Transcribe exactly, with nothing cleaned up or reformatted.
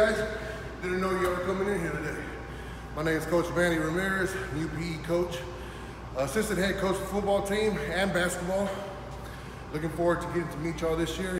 guys. Didn't know you were coming in here today. My name is Coach Manny Ramirez, new P E coach, assistant head coach for football team and basketball. Looking forward to getting to meet y'all this year.